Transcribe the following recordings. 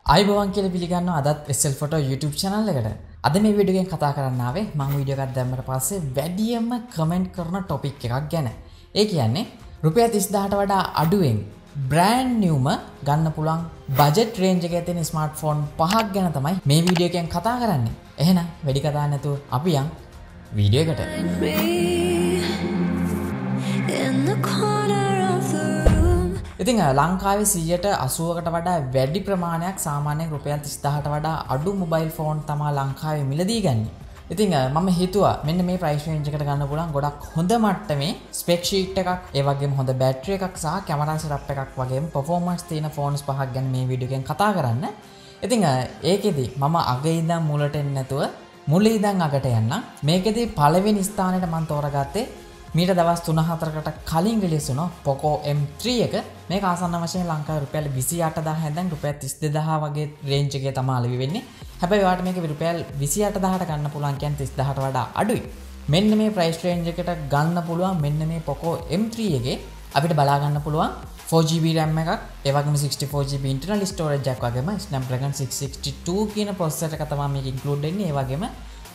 අයිබෝවන් කියලා පිළිගන්නවා අදත් SL Photo YouTube channel එකට. අද මේ වීඩියෝ එකෙන් කතා කරන්න ආවේ මම වීඩියෝ එකක් දැම්මට පස්සේ වැඩියෙන්ම කමෙන්ට් කරන ටොපික් එකක් ගැන. ඒ කියන්නේ රුපියල් 30000ට වඩා අඩුවෙන් brand newම ගන්න පුළුවන් budget range එකේ තියෙන smartphone පහක් ගැන තමයි මේ වීඩියෝ එකෙන් කතා කරන්නේ. එහෙනම් වැඩි කතා නැතුව අපි යන් වීඩියෝ එකට. ඉතින් ලංකාවේ 180කට වඩා වැඩි ප්‍රමාණයක් සාමාන්‍යයෙන් රුපියල් 30000ට වඩා අඩු මොබයිල් ෆෝන් තමයි ලංකාවේ මිලදී ගන්නේ. ඉතින් මම හිතුවා මෙන්න මේ ප්‍රයිස් රේන්ජ් එකට ගන්න පුළුවන් ගොඩක් හොඳ මට්ටමේ ස්පෙක් ෂීට් එකක්, ඒ වගේම හොඳ බැටරි එකක් සහ කැමරා සෙටප් එකක් වගේම පර්ෆෝමන්ස් තියෙන ෆෝන්ස් පහක් ගැන මේ වීඩියෝ එකෙන් කතා කරන්න. ඉතින් ඒකෙදි මම අගේ ඉඳන් මුලට එන්නේ නැතුව මුලින් ඉඳන් අගට යන්න. මේකෙදි පළවෙනි ස්ථානෙට මම තෝරගත්තේ මීට දවස් 3-4කට කලින් රිලීස් වුණ Poco M3 එක. මේක ආසන්න වශයෙන් ලංකාවේ රුපියල් 28000 ඉඳන් රුපියල් 32000 වගේ රේන්ජ් එකේ තමයි අලෙවි වෙන්නේ. හැබැයි ඔයාලට මේක රුපියල් 28000ට ගන්න පුළුවන් කියන්නේ 30000ට වඩා අඩුයි. මෙන්න මේ ප්‍රයිස් රේන්ජ් එකට ගන්න පුළුවන් මෙන්න මේ Poco M3 එකේ අපිට බලා ගන්න පුළුවන් 4GB RAM එකක්, ඒ වගේම 64GB internal storage එකක් වගේම Snapdragon 662 කියන processor එක තමයි මේක include වෙන්නේ. ඒ වගේම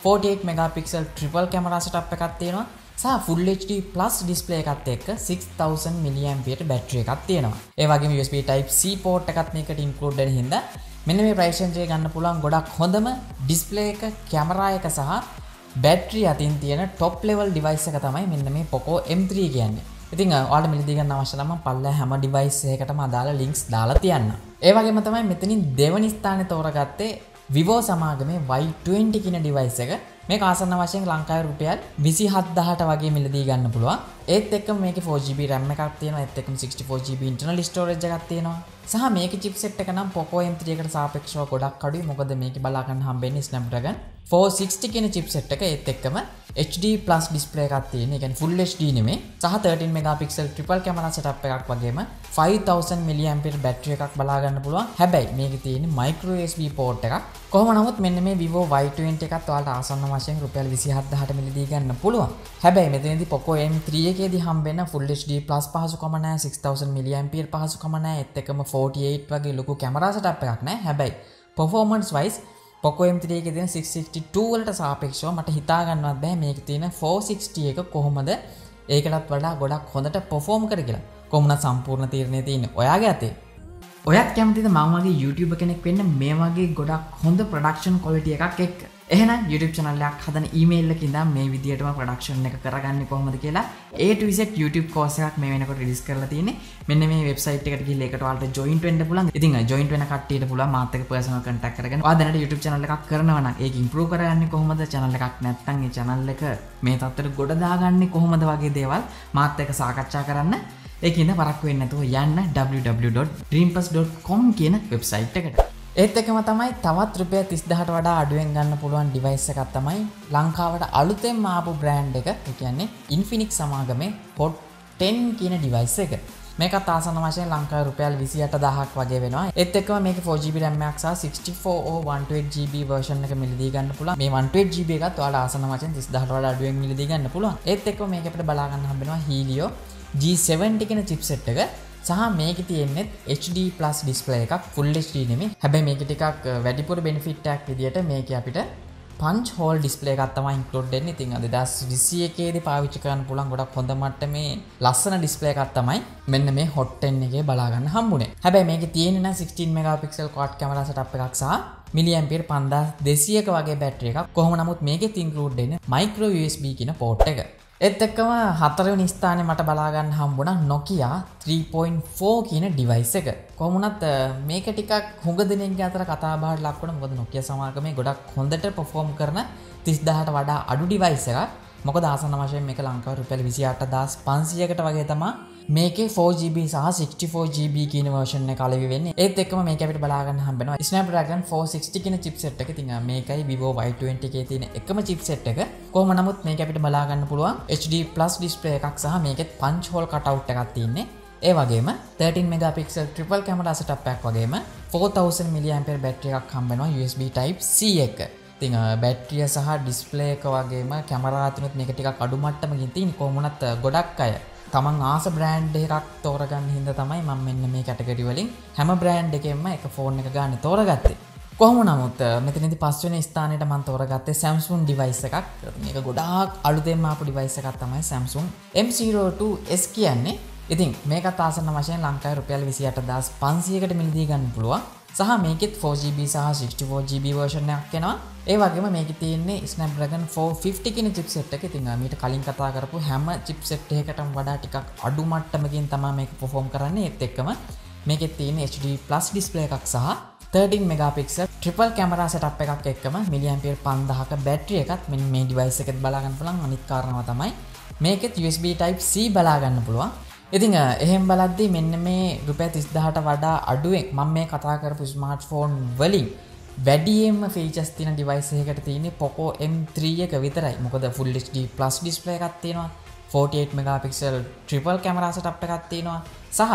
48 megapixel triple camera setup එකක් තියෙනවා. සහ Full HD Plus display එකත් එක්ක 6000 mAh බැටරි එකක් තියෙනවා. ඒ වගේම USB Type C port එකත් මේකට include වෙන හින්දා මෙන්න මේ price range එක ගන්න පුළුවන් ගොඩක් හොඳම display එක, camera එක සහ බැටරි අතින් තියෙන top level device එක තමයි මෙන්න මේ Poco M3 කියන්නේ. ඉතින් ඔයාලට මිලදී ගන්න අවශ්‍ය නම් මම පල්ලා හැම device එකකටම අදාළ links දාලා තියන්න. ඒ වගේම තමයි මෙතනින් දෙවනි ස්ථානයේ තෝරගත්තේ Vivo සමාගමේ Y20 කියන device එක. මේක ආසන්න වශයෙන් ලංකාවේ රුපියල් 27000ට වගේ මිලදී ගන්න පුළුවන්. ඒත් එක්කම මේකේ 4GB RAM එකක් තියෙනවා. ඒත් එක්කම 64GB internal storage එකක් තියෙනවා. සහ මේකේ chipset එක නම් Poco M3 එකට සාපේක්ෂව ගොඩක් අඩුයි. මොකද මේකේ බලා ගන්න හම්බෙන්නේ Snapdragon 460 කියන chipset එක. ඒත් එක්කම HD plus display එකක් තියෙන. ඒ කියන්නේ full HD නෙමෙයි. සහ 13 megapixel triple camera setup එකක් වගේම 5000 mAh බැටරි එකක් බලා ගන්න පුළුවන්. හැබැයි මේකේ තියෙන micro USB port එකක්. කොහොම නමුත් මෙන්න මේ Vivo Y20 එකත් ඔයාලට ආසන්න වශයෙන් රුපියල් 27000ට මිලදී ගන්න පුළුවන්. හැබැයි මෙතනදී Poco M3 එකේදී හම්බෙන Full HD Plus පහසුකම නැහැ, 6000 mAh පහසුකම නැහැ, ඒත් එක්කම 48 වගේ ලොකු කැමරා setup එකක් නැහැ. හැබැයි performance wise Poco M3 එකේ තියෙන 662 වලට සාපේක්ෂව මට හිතා ගන්නවත් බෑ මේකේ තියෙන 460 එක කොහොමද ඒකටත් වඩා ගොඩක් හොඳට perform කර කියලා. කොහොමද සම්පූර්ණ තීරණය තියෙන්නේ ඔයාගේ අතේ. ඔයත් කැමතිද මම වගේ YouTuber කෙනෙක් වෙන්න මේ වගේ ගොඩක් හොඳ production quality එකක් එක්ක? එහෙනම් YouTube channel එකක් හදන email එකකින් ඉඳන් මේ විදියටම production එක කරගන්නේ කොහොමද කියලා A to Z YouTube course එකක් මේ වෙනකොට release කරලා තියෙන්නේ. මෙන්න මේ website එකට ගිහලා ඒකට ඔයාලට join වෙන්න පුළුවන්. ඉතින් join වෙන කට්ටියට පුළුවන් මාත් එක්ක personal contact කරගෙන ඔයා දැනට YouTube channel එකක් කරනවා නම් ඒක improve කරගන්නේ කොහොමද, channel එකක් නැත්නම් ඒ channel එක මේ තත්ත්වයට ගොඩ දාගන්නේ කොහොමද වගේ දේවල් මාත් එක්ක සාකච්ඡා කරන්න. ඒකින්ද පරක්කු වෙන්නේ නැතුව යන්න www.dreamplus.com කියන වෙබ්සයිට් එකට. ඒත් එක්කම තමයි තවත් රුපියල් 30000ට වඩා අඩුවෙන් ගන්න පුළුවන් device එකක් තමයි ලංකාවට අලුතෙන්ම ආපු brand එක. ඒ කියන්නේ Infinix සමාගමේ Hot 10 කියන device එක. මේකත් ආසන්න වශයෙන් ලංකාවේ රුපියල් 28000ක් වගේ වෙනවා. ඒත් එක්කම මේකේ 4GB RAM එකක් සහ 64 or 128GB version එක මිලදී ගන්න පුළුවන්. මේ 128GB එකත් ඔයාලා ආසන්න වශයෙන් 30000ට වඩා අඩුවෙන් මිලදී ගන්න පුළුවන්. ඒත් එක්කම මේක අපිට බලා ගන්න හම්බෙනවා Helio G70 කියන chipset එක. සහ මේකේ තියෙන්නේ HD plus display එකක්, full HD නෙමෙයි. හැබැයි මේකේ ටිකක් වැඩිපුර benefit එකක් විදියට මේකේ අපිට punch hole display එකක් තමයි include වෙන්නේ. ඉතින් 2021 දී පාවිච්චි කරන්න පුළුවන් ගොඩක් හොඳ මට්ටමේ ලස්සන display එකක් තමයි මෙන්න මේ Hot 10 එකේ බලා ගන්න හම්බුනේ. හැබැයි මේකේ තියෙන්නේ නම් 16 megapixel quad camera setup එකක් සහ mAh 5200ක වගේ බැටරි එකක්. කොහොම නමුත් මේකෙත් include වෙන්නේ micro USB කියන port එක. ඒත් එක්කම හතරවෙනි ස්ථානේ මට බලා ගන්න හම්බුණා Nokia 3.4 කියන device එක. කොහොම වුණත් මේක ටිකක් හුඟ දෙනෙක්ගේ අතර කතා බහට ලක් වුණා. මොකද Nokia සමාගමේ ගොඩක් හොඳට perform කරන 30000ට වඩා අඩු device එකක්. මොකද ආසන්න වශයෙන් මේක ලංකාවේ රුපියල් 28500කට වගේ තමයි මේකේ 4GB සහ 64GB කියන version එක අලෙවි වෙන්නේ. ඒත් එක්කම මේක අපිට බලා ගන්න හම්බෙනවා Snapdragon 460 කියන chipset එක. ඉතින් මේකයි Vivo Y20 එකේ තියෙන එකම chipset එක. කොහොම නමුත් මේක අපිට බලා ගන්න පුළුවන් HD plus display එකක් සහ මේකෙත් punch hole cutout එකක් තියෙන්නේ. ඒ වගේම 13 megapixel triple camera setup එකක් වගේම 4000 mAh බැටරි එකක් හම්බෙනවා USB Type C එක. ඉතින් බැටරිය සහ display එක වගේම කැමරා අතරින් මේක ටිකක් අඩු මට්ටමකින් තියෙන. කොහොම වුණත් ගොඩක් අය තමන් ආස බ්‍රෑන්ඩ් එකක් තෝරගන්න හින්දා තමයි මම මෙන්න මේ කැටගරි වලින් හැම බ්‍රෑන්ඩ් එකෙන්ම එක ෆෝන් එක ගන්න තෝරගත්තේ. කොහොම නමුත් මෙතනදී පස්වෙනි ස්ථානයට මම තෝරගත්තේ Samsung device එකක්. මේක ගොඩාක් අලුතෙන්ම ආපු device එකක් තමයි Samsung M02s කියන්නේ. ඉතින් මේකත් ආසන්න වශයෙන් ලංකාවේ රුපියල් 28500කට මිලදී ගන්න පුළුවන්. සහ මේකෙත් 4GB සහ 64GB version එකක් එනවා. ඒ වගේම මේකේ තියෙන්නේ Snapdragon 450 කියන chipset එක. ඉතින් මීට කලින් කතා කරපු හැම chipset එකකටම වඩා ටිකක් අඩු මට්ටමකින් තමයි මේක perform කරන්නේ. ඒත් එක්කම මේකේ තියෙන HD+ display එකක් සහ 13 megapixel triple camera setup එකක් එක්කම mAh 5000ක බැටරි එකත් මෙන්න මේ device එකෙත් බලා ගන්න පුළුවන්. අනිත් කාරණාව තමයි මේකෙත් USB type C බලා ගන්න පුළුවන්. ඉතින් එහෙම බලද්දී මෙන්න මේ රුපියල් 30000ට වඩා අඩුවෙන් මම මේ කතා කරපු ස්මාර්ට්ෆෝන් වලින් වැඩියෙන්ම ෆීචර්ස් තියෙන device එකකට තියෙන්නේ Poco M3 එක විතරයි. මොකද full HD+ display එකක් තියෙනවා. 48 megapixel triple camera setup එකක් තියෙනවා. සහ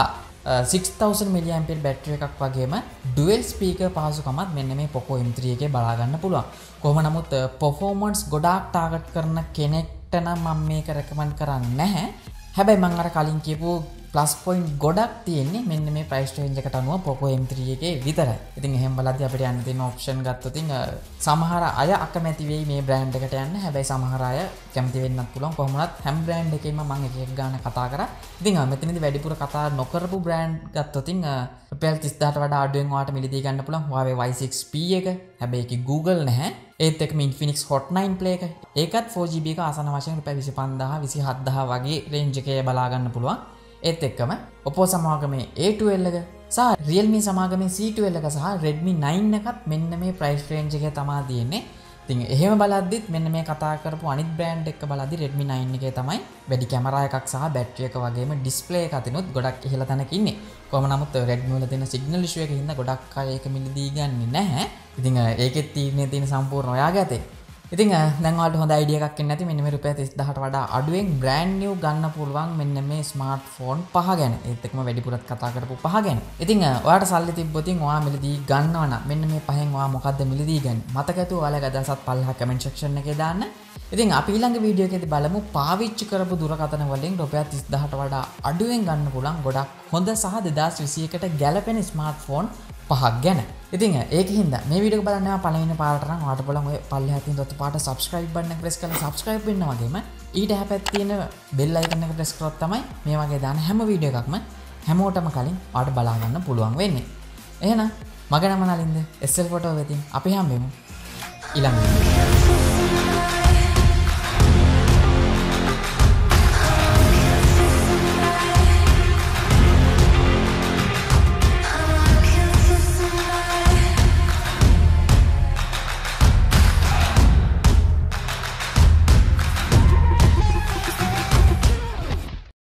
6000 mAh බැටරි එකක් වගේම dual speaker පහසුකමත් මෙන්න මේ Poco M3 එකේ බලා ගන්න පුළුවන්. කොහොම නමුත් performance ගොඩාක් ටාගට් කරන කෙනෙක්ට නම් මම මේක recommend කරන්නේ නැහැ. හැබැයි මම අර කලින් කියපු ප්ලස් පොයින්ට් ගොඩක් තියෙන්නේ මෙන්න මේ ප්‍රයිස් රේන්ජ් එකට අනුව Poco M3 එකේ විතරයි. ඉතින් එහෙම බලද්දී අපිට යන්න තියෙන ඔප්ෂන් ගත්තොත් සමහර අය අකමැති වෙයි මේ බ්‍රෑන්ඩ් එකට යන්න. හැබැයි සමහර අය කැමති වෙන්නත් පුළුවන්. කොහොම වුණත් හැම බ්‍රෑන්ඩ් එකෙම මම එක ගාන කතා කරා. ඉතින් මෙතනදී වැඩිපුර කතා නොකරපු බ්‍රෑන්ඩ් ගත්තොත් රුපියල් 30000ට වඩා අඩුවෙන් ඔයාලට මිලදී ගන්න පුළුවන් Huawei Y6P එක. හැබැයි ඒකේ Google නැහැ. ඒත් එක්කම Infinix Hot 9 Play එක. ඒකත් 4GB එක ආසන්න වශයෙන් රුපියල් 25000 27000 වගේ රේන්ජ් එකේ බලා ගන්න පුළුවන්. ඒත් එක්කම Oppo සමාගමේ A12 එක සහ Realme සමාගමේ C12 එක සහ Redmi 9 එකත් මෙන්න මේ ප්‍රයිස් රේන්ජ් එකේ තමයි තියෙන්නේ. ඉතින් එහෙම බලද්දිත් මෙන්න මේ කතා කරපු අනිත් බ්‍රෑන්ඩ් එක බලද්දි Redmi 9 එකේ තමයි වැඩි කැමරා එකක් සහ බැටරි එක වගේම ඩිස්ප්ලේ එක අතිනුත් ගොඩක් ඉහළ තැනක ඉන්නේ. කොහොම නමුත් Redmi වල තියෙන සිග්නල් ඉෂුව එකකින් හින්දා ගොඩක් අය ඒක මිලදී ගන්නේ නැහැ. ඉතින් ඒකෙත් තියෙන සම්පූර්ණ ඔයාගේ අතේ. ඉතින් දැන් ඔයාලට හොඳ අයිඩියා එකක් එන්න ඇති මෙන්න මේ රුපියල් 30000ට වඩා අඩුවෙන් බ්‍රෑන්ඩ් නිව් ගන්න පුළුවන් මෙන්න මේ ස්මාර්ට්ෆෝන් පහ ගැන. ඒත් එක්කම වැඩිපුරත් කතා කරපු පහ ගැන. ඉතින් ඔයාලට සල්ලි තිබ්බොත් ඔයා මිලදී ගන්නවා නම් මෙන්න මේ පහෙන් ඔයා මොකද්ද මිලදී ගන්නේ? මතක ඇතුව ඔයාලගේ අදහසත් පල්ලෙහා කමෙන්ට් සෙක්ෂන් එකේ දාන්න. ඉතින් අපි ඊළඟ වීඩියෝ එකේදී බලමු පාවිච්චි කරපු දුරකථන වලින් රුපියල් 30000ට වඩා අඩුවෙන් ගන්න පුළුවන් ගොඩක් හොඳ සහ 2021ට ගැලපෙන ස්මාර්ට්ෆෝන් පහක් ගැන. ඉතින් ඒකින්ද මේ වීඩියෝ එක බලන්න පළවෙනි පාරට නම් ඔයාලට බලන්න ඔය පල්ලෙහා තියෙන දොත් පාට subscribe button එක press කරලා subscribe වෙන්න වගේම ඊට හැපැත් තියෙන bell icon එක press කරොත් තමයි මේ වගේ දාන හැම වීඩියෝ එකක්ම හැමෝටම කලින් ඔයාලට බලා ගන්න පුළුවන් වෙන්නේ. එහෙනම් මගේ නම නලින්ද SL Photo වෙතින් අපි හම්බෙමු ඊළඟ